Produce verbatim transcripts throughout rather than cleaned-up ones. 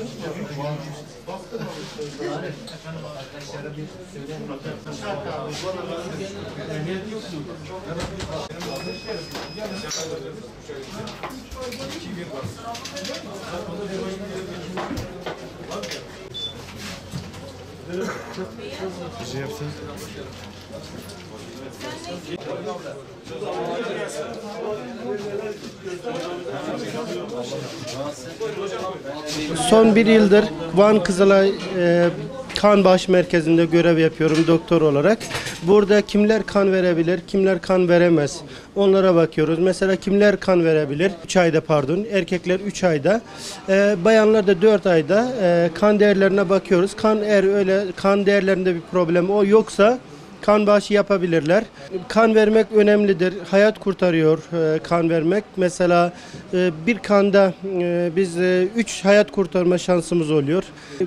Bir şey yapsın. Son bir yıldır Van Kızılay e, Kan Bağış Merkezi'nde görev yapıyorum doktor olarak. Burada kimler kan verebilir, kimler kan veremez. Onlara bakıyoruz. Mesela kimler kan verebilir? üç ayda pardon. Erkekler üç ayda. E, bayanlar da dört ayda e, kan değerlerine bakıyoruz. Kan eğer öyle kan değerlerinde bir problem o yoksa kan bağışı yapabilirler. Kan vermek önemlidir. Hayat kurtarıyor e, kan vermek. Mesela e, bir kanda e, biz üç e, hayat kurtarma şansımız oluyor.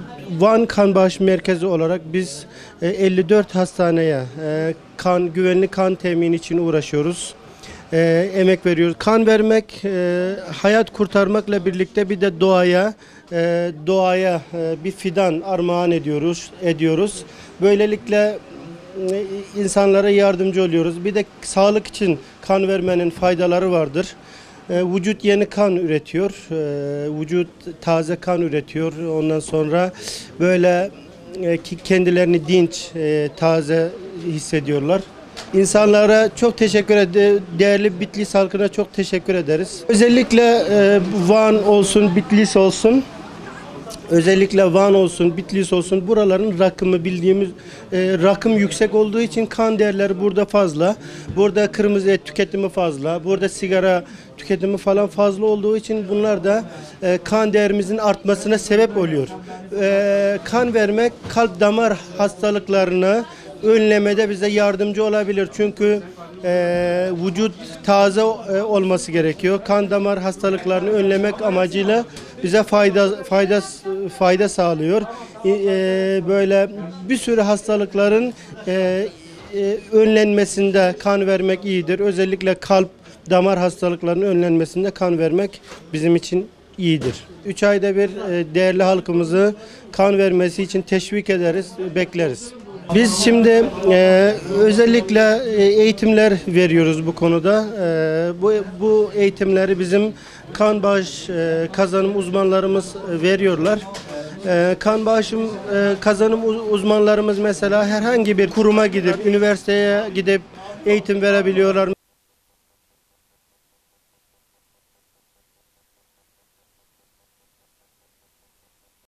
Van Kan Bağış Merkezi olarak biz e, elli dört hastaneye e, kan güvenli kan temini için uğraşıyoruz. E, emek veriyoruz. Kan vermek, e, hayat kurtarmakla birlikte bir de doğaya e, doğaya e, bir fidan armağan ediyoruz. ediyoruz. Böylelikle insanlara yardımcı oluyoruz. Bir de sağlık için kan vermenin faydaları vardır. E, vücut yeni kan üretiyor. E, vücut taze kan üretiyor. Ondan sonra böyle e, kendilerini dinç, e, taze hissediyorlar. İnsanlara çok teşekkür ederiz. Değerli Bitlis halkına çok teşekkür ederiz. Özellikle e, Van olsun, Bitlis olsun. Özellikle Van olsun, Bitlis olsun buraların rakımı bildiğimiz e, rakım yüksek olduğu için kan değerleri burada fazla. Burada kırmızı et tüketimi fazla. Burada sigara tüketimi falan fazla olduğu için bunlar da e, kan değerimizin artmasına sebep oluyor. E, kan vermek kalp damar hastalıklarını önlemede bize yardımcı olabilir. Çünkü e, vücut taze e, olması gerekiyor. Kan damar hastalıklarını önlemek amacıyla bize fayda fayda fayda sağlıyor. E, böyle bir sürü hastalıkların e, e, önlenmesinde kan vermek iyidir. Özellikle kalp damar hastalıklarının önlenmesinde kan vermek bizim için iyidir. Üç ayda bir e, değerli halkımızı kan vermesi için teşvik ederiz, bekleriz. Biz şimdi e, özellikle eğitimler veriyoruz bu konuda. E, bu, bu eğitimleri bizim kan bağış e, kazanım uzmanlarımız veriyorlar. E, kan bağışım e, kazanım uzmanlarımız mesela herhangi bir kuruma gidip, üniversiteye gidip eğitim verebiliyorlar.